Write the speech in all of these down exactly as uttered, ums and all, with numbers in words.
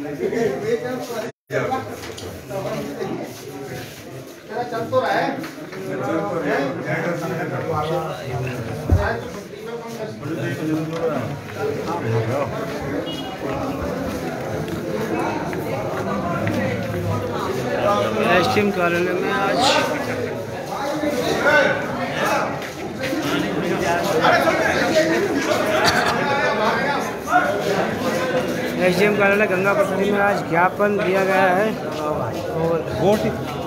चल तो रहा है। एसडीएम कार्यालय में आज एसडीएम कार्यालय गंगापुर में आज ज्ञापन दिया गया है और वोट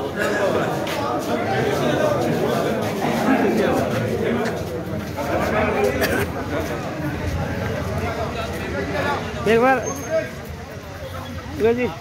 एक बार जी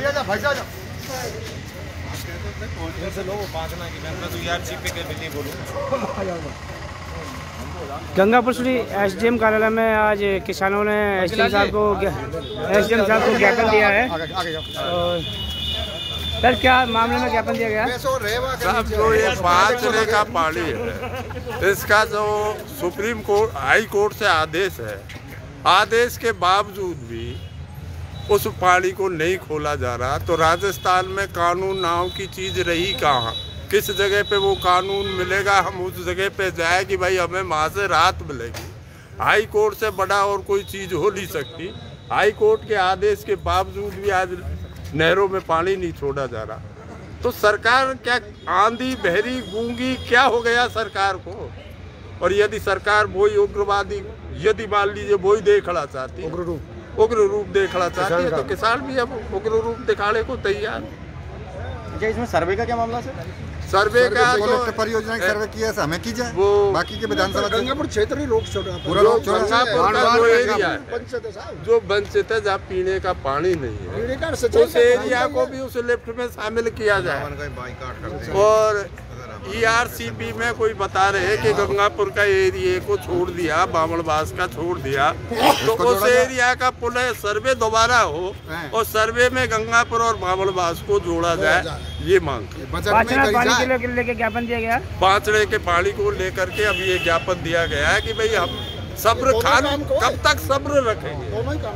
गंगापुर एसडीएम कार्यालय में आज किसानों ने एसडीएम साहब को एसडीएम साहब को ज्ञापन दिया है। और सर क्या मामले में ज्ञापन दिया गया? साहब जो ये पाँच रेखा पानी है, इसका जो सुप्रीम कोर्ट हाई कोर्ट से आदेश है, आदेश के बावजूद भी उस पानी को नहीं खोला जा रहा। तो राजस्थान में कानून नाम की चीज़ रही कहाँ? किस जगह पे वो कानून मिलेगा? हम उस जगह पे जाए कि भाई हमें वहाँ से राहत मिलेगी। हाई कोर्ट से बड़ा और कोई चीज़ हो नहीं सकती। हाई कोर्ट के आदेश के बावजूद भी आज नहरों में पानी नहीं छोड़ा जा रहा। तो सरकार क्या आंधी बहरी गूंगी क्या हो गया सरकार को? और यदि सरकार वही उग्रवादी यदि मान लीजिए वही देखना चाहती है, उग्र रूप उग्र रूप देखना चाहती है, तो किसान भी अब उग्र रूप दिखाने को तैयार। क्या इसमें सर्वे का क्या मामला है? सर्वे का तो परियोजना की सर्वे किया हमें की जाए, वो बाकी के विधानसभा गंगापुर क्षेत्र ही रोक छोड़ा पूरा रोक छोड़ा। जो एरिया है जो वंचित है जहाँ पीने का पानी नहीं है, उस एरिया को भी उस लिफ्ट में शामिल किया जाए। और ईआरसीपी में कोई बता रहे हैं कि गंगापुर का एरिया को छोड़ दिया, बामणबास का छोड़ दिया, तो उस एरिया का पुनः सर्वे दोबारा हो और सर्वे में गंगापुर और बामणबास को जोड़ा जाए, ये मांग। पांचड़े पानी के लेके ज्ञापन दिया गया। पांचड़े के पानी को लेकर के अब ये ज्ञापन दिया गया है कि भाई हम सब्र खान कब तक सब्र रखेंगे।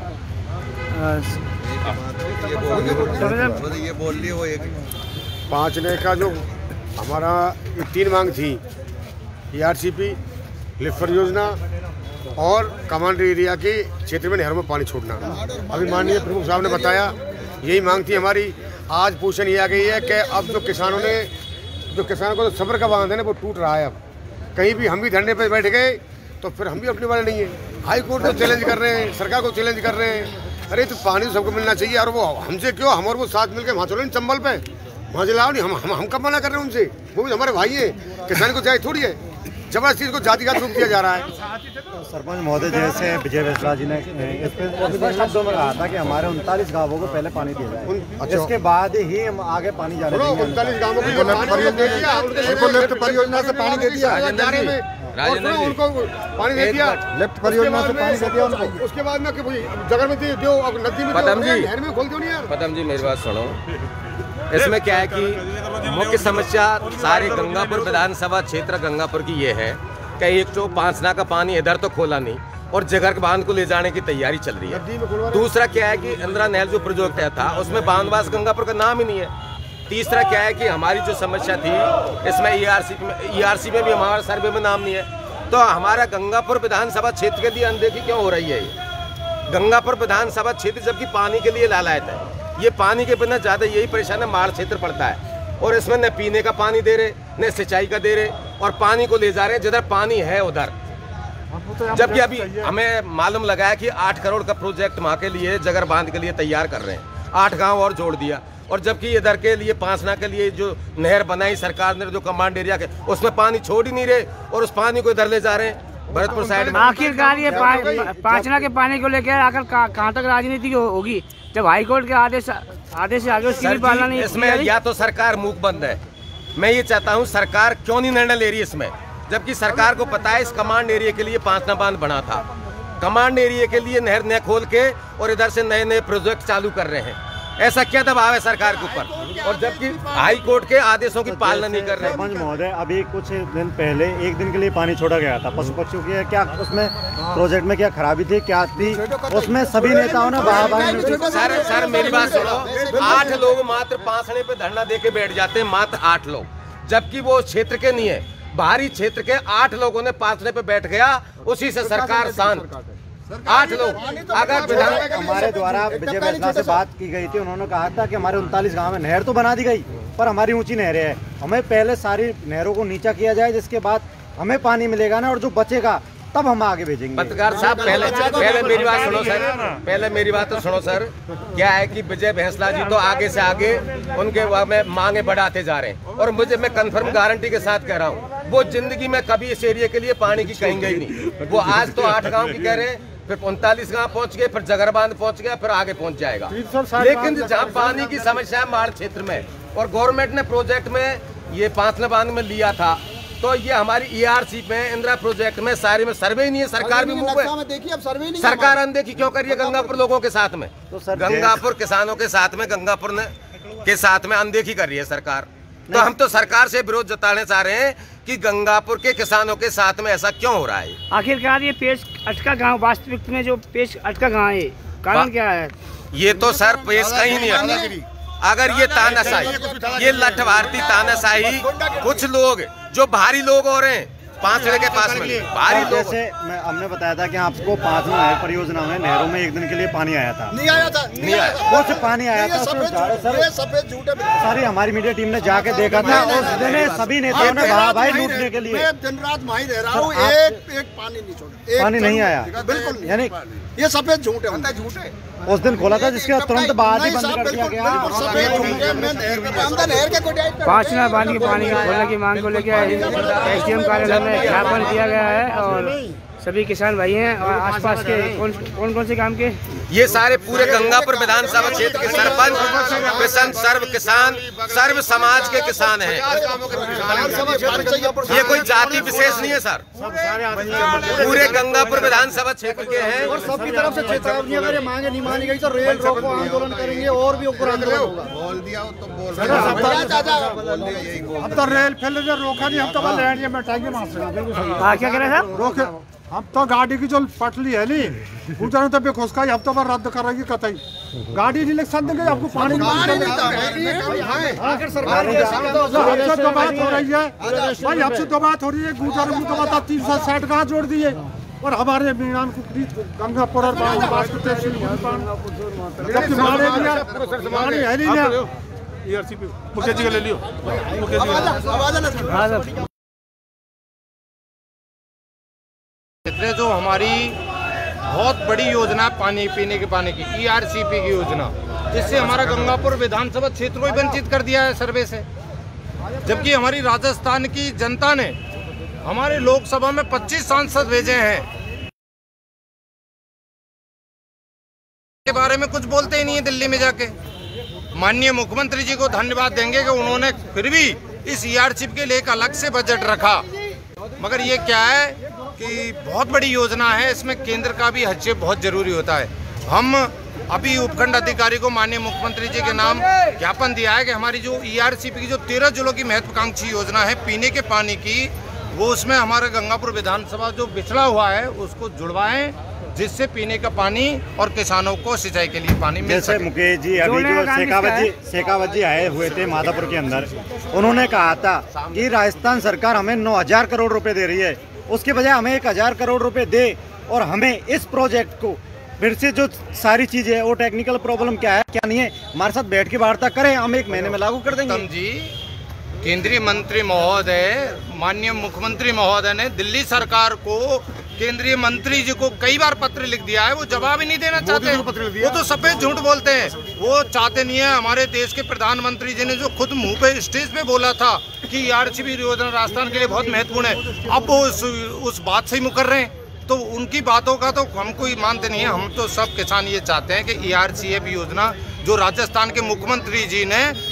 ये बोल रही वो एक पांचड़े का जो हमारा तीन मांग थी, ईआरसीपी, लिफ्ट परियोजना और कमांड एरिया के क्षेत्र में नहरों में पानी छोड़ना। अभी माननीय प्रमुख साहब ने बताया यही मांग थी हमारी। आज पोजीशन ये आ गई है कि अब जो किसानों ने जो किसानों को सब्र का बांध है ना वो टूट रहा है। अब कहीं भी हम भी धरने पर बैठ गए तो फिर हम भी अपने वाले नहीं है। हाई कोर्ट को चैलेंज कर रहे हैं, सरकार को चैलेंज कर रहे हैं, अरे तो पानी तो सबको मिलना चाहिए। और वो हमसे क्यों, हम और वो साथ मिलकर वहाँ चलो चंबल पे, वहाँ जलाओ नहीं। हम हम हम कब मना कर रहे हैं उनसे? वो भी हमारे भाई हैं, किसान को चाहे थोड़ी है। जबरदस्ती इसको जातिगत रूप दिया जा रहा है। सरपंच महोदय जैसे विजय वैसला जी ने इस पे शब्दों में कहा था कि हमारे उनतालीस गांवों को पहले पानी दिया जाए, अच्छा। इसके बाद ही हम आगे पानी जाने देंगे। उनतालीस गांवों को लिफ्ट परियोजना से पानी दे दिया, उनको पानी दे दिया, लिफ्ट परियोजना से पानी दे दिया उनको। उसके बाद में जगह में दो, अब नदी में नहर में खोल दो नहीं यार। पदम जी मेरी बात सुनो, इसमें क्या है कि मुख्य समस्या सारे गंगापुर विधानसभा क्षेत्र गंगापुर की ये है कि एक तो पांचना का पानी इधर तो खोला नहीं और जगर के बांध को ले जाने की तैयारी चल रही है। दूसरा क्या है कि इंदिरा नहर जो प्रोजेक्ट था उसमें बांधवास गंगापुर का नाम ही नहीं है। तीसरा क्या है कि हमारी जो समस्या थी इसमें ईआरसी में ईआरसी में भी हमारा सर्वे में नाम नहीं है। तो हमारा गंगापुर विधानसभा क्षेत्र के लिए अनदेखी क्यों हो रही है? ये गंगापुर विधानसभा क्षेत्र जबकि पानी के लिए लालायत है, ये पानी के बिना ज़्यादा यही परेशान है। माड़ क्षेत्र पड़ता है और इसमें न पीने का पानी दे रहे न सिंचाई का दे रहे और पानी को ले जा रहे हैं जिधर पानी है उधर। जबकि अभी हमें मालूम लगा है कि आठ करोड़ का प्रोजेक्ट वहाँ के लिए जगर बांध के लिए तैयार कर रहे हैं, आठ गांव और जोड़ दिया। और जबकि इधर के लिए पांचना के लिए जो नहर बनाई सरकार ने जो कमांड एरिया के, उसमें पानी छोड़ ही नहीं रहे और उस पानी को इधर ले जा रहे हैं भरतपुर साइड में। आखिरकार ये पांचना के पानी को लेकर आकर कहाँ तक राजनीति होगी जब हाई कोर्ट के आदेश आदेश से आगे उसकी भी पालना नहीं? इसमें या तो सरकार मूक बंद है। मैं ये चाहता हूँ सरकार क्यों नहीं निर्णय ले रही इसमें, जबकि सरकार को पता है इस कमांड एरिया के लिए पांचना बांध बना था। कमांड एरिया के लिए नहर न खोल के और इधर से नए नए प्रोजेक्ट चालू कर रहे हैं। ऐसा क्या दबाव है सरकार के ऊपर? और जबकि हाई कोर्ट के आदेशों की पालना नहीं कर रहे। सरपंच महोदय, अभी कुछ दिन पहले एक दिन के लिए पानी छोड़ा गया था पशु पक्षियों के, क्या उसमें प्रोजेक्ट में क्या खराबी थी, क्या थी उसमें सभी नेताओं ने बाहर। सर सर मेरी बात सुनो, आठ लोग मात्र पांसने पे धरना दे के बैठ जाते हैं, मात्र आठ लोग, जबकि वो क्षेत्र के नहीं है, बाहरी क्षेत्र के आठ लोगों ने पांसने पे बैठ गया, उसी से सरकार शांत। आठ लोग। अगर विधान हमारे द्वारा विजय वैष्णव से बात की गई थी, उन्होंने कहा था कि हमारे उनतालीस गांव में नहर तो बना दी गई, पर हमारी ऊंची नहरें हैं, हमें पहले सारी नहरों को नीचा किया जाए, जिसके बाद हमें पानी मिलेगा ना, और जो बचेगा तब हम आगे भेजेंगे। पत्रकार साहब पहले पहले मेरी बात सुनो सर, पहले मेरी बात तो सुनो सर। क्या है कि विजय भैंसला जी तो आगे से आगे उनके में मांगे बढ़ाते जा रहे हैं, और मुझे मैं कंफर्म गारंटी के साथ कह रहा हूँ, वो जिंदगी में कभी इस एरिया के लिए पानी की कहेंगे ही नहीं। वो आज तो आठ गाँव की कह रहे हैं, फिर उनतालीस गाँव पहुंच गए, फिर जगरबांध पहुंच गया, फिर आगे पहुंच जाएगा। लेकिन जहाँ पानी की समस्या है माड़ क्षेत्र में, और गवर्नमेंट ने प्रोजेक्ट में ये पांचला बांध में लिया था, तो ये हमारी ईआरसी में इंदिरा प्रोजेक्ट में सारे में सर्वे ही नहीं है, सरकार भी मुंह पे देखिए, अब सर्वे नहीं, सरकार अनदेखी क्यों कर रही है गंगापुर लोगों के साथ में, तो सर गंगापुर किसानों के साथ में, गंगापुर ने के साथ में अनदेखी कर रही है सरकार। तो हम तो सरकार से विरोध जताने चाह रहे हैं कि गंगापुर के किसानों के साथ में ऐसा क्यों हो रहा है। आखिरकार ये पेश अटका गांव, वास्तविक में जो पेश अटका गांव है, कारण क्या है? ये तो सर पेश कहीं नहीं अटका। अगर ये तानाशाही, ये लठ भारती तानाशाही, कुछ लोग जो भारी लोग हो रहे हैं पांचड़े के पास में भारी लोग, जैसे मैं हमने बताया था कि आपको पांच नहर परियोजना में नहरों में एक दिन के लिए पानी आया था, नहीं आया था, नहीं आया, कुछ पानी आया था, सफेद झूठे सारी हमारी मीडिया टीम ने जाके देखा था, उस दिन सभी नेताओं ने भाई भाई लूटने के लिए। मैं दिन रात वहीं रह रहा हूँ, एक एक पानी नहीं छोड़ा, पानी नहीं आया, बिल्कुल। यानी ये सफेद झूठे होता है, झूठे उस दिन खोला था, जिसके तुरंत बाद ही बंद कर दिया गया। पांचला बांध के पानी के खोलने की मांग को लेकर एसडीएम कार्यालय में ज्ञापन दिया गया है, और सभी किसान भाई हैं और आसपास के कौन कौन कौन से काम के, ये सारे पूरे गंगापुर विधानसभा क्षेत्र के सरपंच, किसान, सर्व किसान, सर्व समाज के किसान हैं। ये कोई जाति विशेष नहीं है सर, पूरे गंगापुर विधानसभा क्षेत्र के हैं। और सबकी तरफ से चेतावनी, अगर ये मांगे नहीं मानी गई तो रेल रोको आंदोलन करेंगे, और भी ऊपर आंदोलन होगा। बोल दिया तो बोल हम तो रेल फैल रोका नहीं, हम तो लैंड में टाइगर मार सकते। हाँ क्या कह रहे हैं सर? रोके हम तो गाड़ी की जो पटली है नहीं उधर तो बेखुशका हम तो रद्द करेगी कतई, गाड़ी नहीं लिख देंगे आपको पानी आखिर सरकार हमसे तो बात हो रही है भाई, हमसे तो बात हो रही है, गुजर में तो बता तीन सौ साठ गाँव जोड़ दिए, और हमारे मीनान कुकरी गंगापुर और मुखिया जी का ले लियो। जो हमारी बहुत बड़ी योजना पानी पीने के पानी की ईआरसीपी की योजना, जिससे हमारा गंगापुर विधानसभा क्षेत्र को ही वंचित कर दिया है सर्वे से, जबकि हमारी राजस्थान की जनता ने हमारे लोकसभा में पच्चीस सांसद भेजे हैं, के बारे में कुछ बोलते ही नहीं है दिल्ली में जाके। माननीय मुख्यमंत्री जी को धन्यवाद देंगे कि उन्होंने फिर भी इस ईआरसीपी के लिए एक अलग से बजट रखा, मगर ये क्या है कि बहुत बड़ी योजना है, इसमें केंद्र का भी हस्तक्षेप बहुत जरूरी होता है। हम अभी उपखंड अधिकारी को माननीय मुख्यमंत्री जी के नाम ज्ञापन दिया है कि हमारी जो ईआरसीपी की जो तेरह जिलों की महत्वाकांक्षी योजना है पीने के पानी की, वो उसमें हमारे गंगापुर विधानसभा जो पिछड़ा हुआ है उसको जुड़वाएं, जिससे पीने का पानी और किसानों को सिंचाई के लिए पानी मिल सके। मुकेश जी, अभी जो शेखावत जी शेखावत जी आए हुए थे माधापुर के अंदर, उन्होंने कहा था कि राजस्थान सरकार हमें नौ हजार करोड़ रुपए दे रही है, उसके बजाय हमें एक हजार करोड़ रुपए दे, और हमें इस प्रोजेक्ट को फिर से जो सारी चीजें है वो टेक्निकल प्रॉब्लम क्या है क्या नहीं है, हमारे साथ बैठ के वार्ता करें, हम एक महीने में लागू कर देंगे। जी, केंद्रीय मंत्री महोदय, माननीय मुख्यमंत्री महोदय ने दिल्ली सरकार को, केंद्रीय मंत्री जी को कई बार पत्र लिख दिया है, वो जवाब ही नहीं देना चाहते, वो तो सफेद झूठ बोलते हैं, वो चाहते नहीं है। हमारे देश के प्रधानमंत्री जी ने जो खुद मुंह पे स्टेज पे बोला था कि ईआरसीपी योजना राजस्थान के लिए बहुत महत्वपूर्ण है, अब वो उस, उस बात से ही मुकर रहे हैं, तो उनकी बातों का तो हम कोई मानते नहीं है। हम तो सब किसान ये चाहते हैं कि ईआरसीपी योजना जो राजस्थान के मुख्यमंत्री जी ने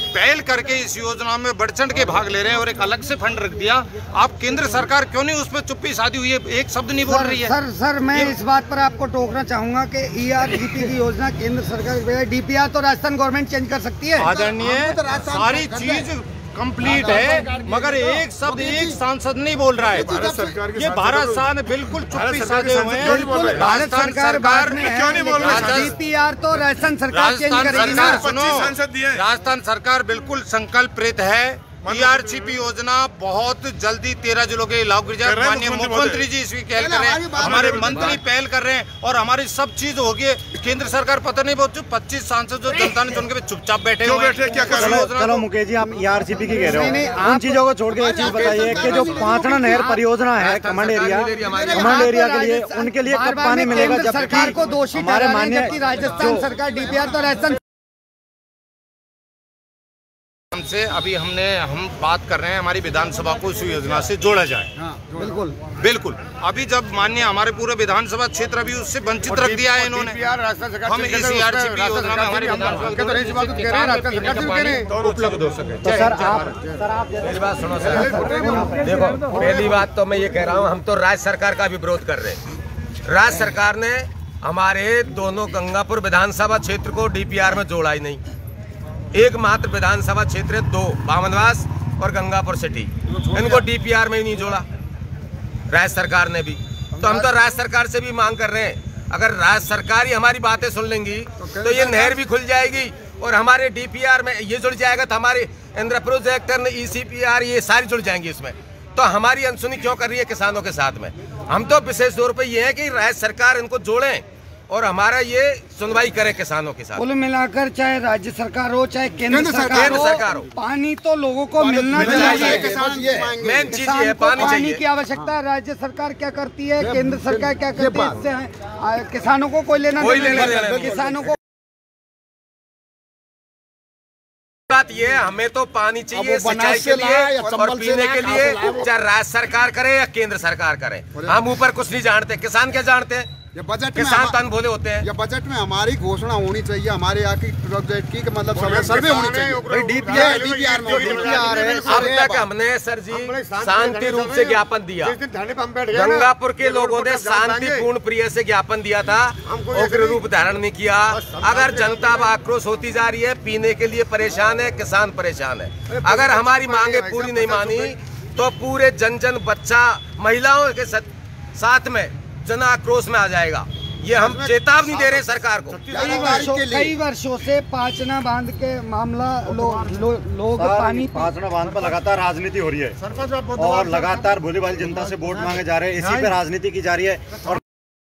पहल करके इस योजना में बढ़ चढ़ के भाग ले रहे हैं और एक अलग से फंड रख दिया। आप केंद्र सरकार क्यों नहीं उस पर चुप्पी साधी हुई है, एक शब्द नहीं बोल रही है? सर सर मैं इस बात पर आपको टोकना चाहूंगा कि ई आर सी पी की योजना केंद्र सरकार की डी पी आर तो राजस्थान गवर्नमेंट चेंज कर सकती है। आदरणीय, सारी चीज कंप्लीट है, मगर एक शब्द एक सांसद नहीं बोल रहा है। भारत सरकार ये भारत सरकार बिल्कुल चुप्पी साधे हुए हैं। भारत सरकार क्यों नहीं बोल रही? डी पी आर तो राजस्थान सरकार चेंज करेगी ना। सुनो, राजस्थान सरकार बिल्कुल संकल्पित है। ई आर सी पी योजना बहुत जल्दी तेरह जिलों के लागू की जाए। माननीय मुख्यमंत्री जी इसकी पहल कर रहे हैं, हमारे मंत्री पहल कर रहे हैं और हमारी सब चीज होगी। केंद्र सरकार पता नहीं बहुत पच्चीस सांसद जो जनता ने चुन के चुपचाप बैठे हुए हैं। क्या कर रहे हैं? चलो मुकेश जी, आप ई आर सी पी की कह रहे हो, उन चीजों को छोड़ के एक चीज बताइए कि जो पांचना नहर परियोजना है कमांड एरिया कमांड एरिया के लिए, उनके लिए कब पानी मिलेगा? जब सरकार को दोषी हमारे माननीय राजस्थान सरकार डी पी आर तो राजस्थान से अभी हमने हम बात कर रहे हैं हमारी विधानसभा को इस योजना से जोड़ा जाए। हाँ, बिल्कुल बिल्कुल। अभी जब माननीय हमारे पूरे विधानसभा क्षेत्र अभी उससे वंचित रख दिया है इन्होंने। हम इस ई आर सी पी योजना में हमारी उपलब्ध हो सके। तो सर आप सर आप मेरी बात सुनो सर। देखो, पहली बात तो मैं ये कह रहा हूँ, हम तो राज्य सरकार का भी विरोध कर रहे हैं। राज्य सरकार ने हमारे दोनों गंगापुर विधानसभा क्षेत्र को डी पी आर में जोड़ा ही नहीं। एकमात्र विधानसभा क्षेत्र दो, बामनवास और गंगापुर सिटी, इनको डी पी आर में ही नहीं जोड़ा राज्य सरकार ने भी। तो हम तो राज्य सरकार से भी मांग कर रहे हैं, अगर राज्य सरकार ही हमारी बातें सुन लेंगी तो ये नहर भी खुल जाएगी और हमारे डी पी आर में ये जुड़ जाएगा, तो हमारे इंद्र project E C P R ये सारी जुड़ जाएंगी इसमें। तो हमारी अनसुनी क्यों कर रही है किसानों के साथ में? हम तो विशेष तौर पर ये है कि राज्य सरकार इनको जोड़ें और हमारा ये सुनवाई करे किसानों के साथ। कुल मिलाकर चाहे राज्य सरकार हो चाहे केंद्र सरकार, केंद्र सरकार हो, पानी तो लोगों को मिलना चाहिए। मेन चीज ये पानी पानी की आवश्यकता है। राज्य सरकार क्या करती है, केंद्र सरकार क्या करती है, इससे किसानों को कोई लेना नहीं। किसानों को बात ये, हमें तो पानी चाहिए सिंचाई के लिए और पीने के लिए, चाहे राज्य सरकार करे या केंद्र सरकार करे। हम ऊपर कुछ नहीं जानते, किसान क्या जानते हैं? ये बजट किसान तन भोले होते हैं। ये बजट में हमारी घोषणा होनी चाहिए, हमारे यहाँ की प्रोजेक्ट की मतलब सर्वे होनी चाहिए। D P R D P R में डी पी आर है। अब तक हमने सर जी शांति रूप से ज्ञापन दिया, गंगापुर के लोगों ने शांतिपूर्ण प्रिय से ज्ञापन दिया था, उग्र रूप धारण नहीं किया। अगर जनता अब आक्रोश होती जा रही है, पीने के लिए परेशान है, किसान परेशान है। अगर हमारी मांगे पूरी नहीं मानी तो पूरे जन जन बच्चा महिलाओं के साथ में जन आक्रोश में आ जाएगा। ये हम चेतावनी दे रहे हैं सरकार को। कई वर्षों कई वर्षों से पांचना बांध के मामला लोग लो, लोग पानी पांचना बांध पर लगातार राजनीति हो रही है और लगातार भोली भाली जनता से वोट मांगे जा रहे हैं, इसी पे राजनीति की जा रही है। और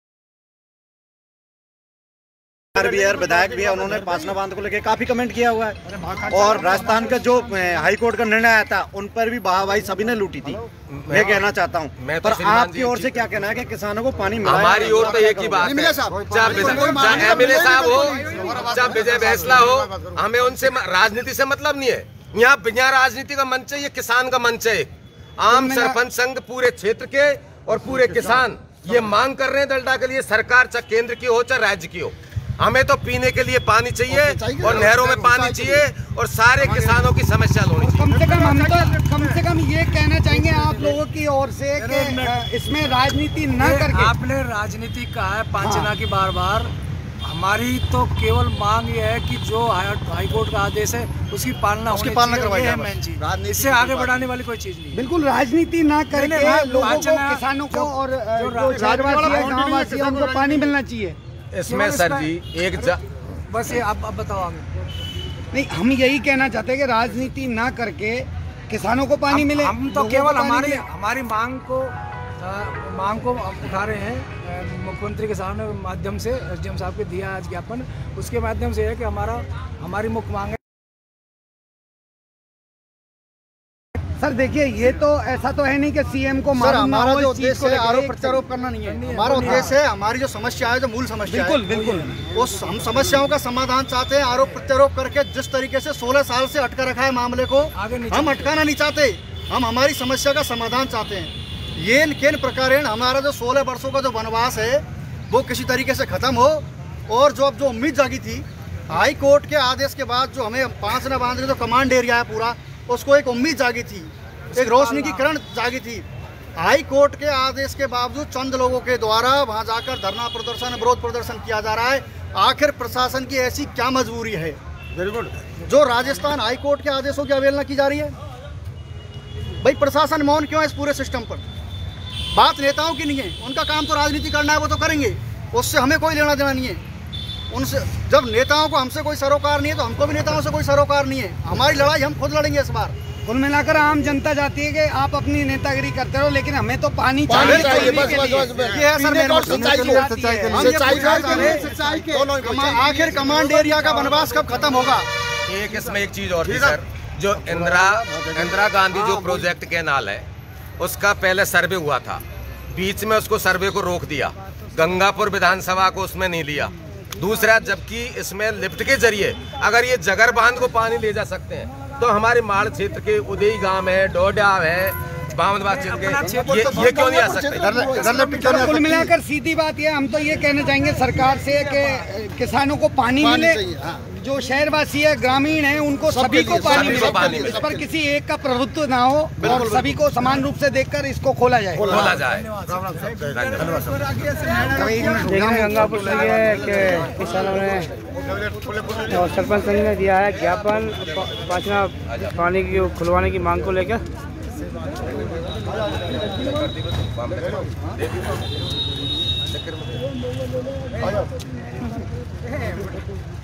भी है, विधायक भी है, उन्होंने पांचना बांध को लेकर काफी कमेंट किया हुआ है और राजस्थान का जो हाई कोर्ट का निर्णय आया था उन पर भी वाहवाही सभी ने लूटी थी। मैं कहना चाहता हूँ, पर आपकी ओर से क्या कहना है कि किसानों को पानी मिला? हमारी ओर तो एक ही बात है, चाहे एम एल ए साहब हो चाहे विजय बैसला हो, हमें उनसे राजनीति से मतलब नहीं है। यहाँ बिना राजनीति का मंच है, ये किसान का मंच है। आम सरपंच संघ पूरे क्षेत्र के और पूरे किसान ये मांग कर रहे हैं दलडा के लिए, सरकार चाहे केंद्र की हो चाहे राज्य की हो, हमें तो पीने के लिए पानी चाहिए और नहरों में पानी चाहिए और सारे किसानों की समस्या होनी चाहिए। कम से कम हम तो कम से कम ये कहना चाहेंगे आप लोगों की ओर से कि इसमें राजनीति न करके। आपने राजनीति कहा है पांचना की बार बार, हमारी तो केवल मांग ये है कि जो हाई कोर्ट का आदेश है उसकी पालना उसकी पालना करवाई जाए, मेन चीज। इससे आगे बढ़ाने वाली कोई चीज नहीं। बिल्कुल राजनीति ना करके लोगों को, किसानों को और जो गाँववासी है उनको पानी मिलना चाहिए। इसमें सर जी एक जा... बस ये आप, आप बताओ आगे। नहीं, हम यही कहना चाहते हैं कि राजनीति ना करके किसानों को पानी हम, मिले। हम तो केवल हमारी हमारी मांग को आ, मांग को उठा रहे हैं मुख्यमंत्री के सामने माध्यम से, एस डी एम साहब के दिया आज ज्ञापन, उसके माध्यम से है कि हमारा हमारी मुख्य मांग है। सर देखिए, ये तो ऐसा तो है नहीं कि सीएम को सर हमारा जो उद्देश्य है आरोप प्रत्यारोप करना नहीं है। हमारा उद्देश्य है हमारी जो समस्या है, जो मूल समस्या है, बिल्कुल बिल्कुल उस हम समस्याओं का समाधान चाहते हैं। आरोप प्रत्यारोप करके जिस तरीके से सोलह साल से अटका रखा है मामले को, हम अटकाना नहीं चाहते। हम हमारी समस्या का समाधान चाहते हैं। ये किन प्रकारेण हमारा जो सोलह वर्षों का जो वनवास है वो किसी तरीके से खत्म हो और जो अब जो उम्मीद जागी थी हाई कोर्ट के आदेश के बाद जो हमें पाँच ना बांध के जो कमांड एरिया है पूरा, उसको एक उम्मीद जागी थी, एक रोशनी की किरण जागी थी। हाई कोर्ट के आदेश के बावजूद चंद लोगों के द्वारा वहां जाकर धरना प्रदर्शन, विरोध प्रदर्शन किया जा रहा है। आखिर प्रशासन की ऐसी क्या मजबूरी है जो राजस्थान हाई कोर्ट के आदेशों की अवहेलना की जा रही है? भाई प्रशासन मौन क्यों है इस पूरे सिस्टम पर? बात नेताओं की नहीं है, उनका काम तो राजनीति करना है, वो तो करेंगे, उससे हमें कोई लेना देना नहीं है। उनसे जब नेताओं को हमसे कोई सरोकार नहीं है तो हमको भी नेताओं से कोई सरोकार नहीं है। हमारी लड़ाई हम खुद लड़ेंगे इस बार। कुल मिलाकर आम जनता चाहती है कि आप अपनी नेतागिरी करते रहो, लेकिन हमें तो पानी चाहिए। आखिर कमांड एरिया का वनवास कब खत्म होगा? एक इसमें एक चीज और थी सर, जो इंदिरा इंदिरा गांधी जो प्रोजेक्ट कैनाल है उसका पहले सर्वे हुआ था, बीच में उसको सर्वे को रोक दिया, गंगापुर विधानसभा को उसमें नहीं लिया। दूसरा, जबकि इसमें लिफ्ट के जरिए अगर ये जगर बांध को पानी ले जा सकते हैं तो हमारे माड़ क्षेत्र के उदयी गांव है, डोडा है, बामनबाद क्षेत्र के, ये, ये क्यों नहीं आ सकते? कुल मिलाकर सीधी बात ये, हम तो ये कहना चाहेंगे सरकार से कि किसानों को पानी मिले, जो शहरवासी है, ग्रामीण है, उनको सभी को पानी मिले, इस पर किसी एक का प्रभुत्व ना हो और सभी को समान रूप से देखकर इसको खोला जाए खोला जाए देखने गंगापुर से ये कि किसानों ने और सरपंच संघ ने दिया है ज्ञापन पाचना पानी की खुलवाने की मांग को लेकर। है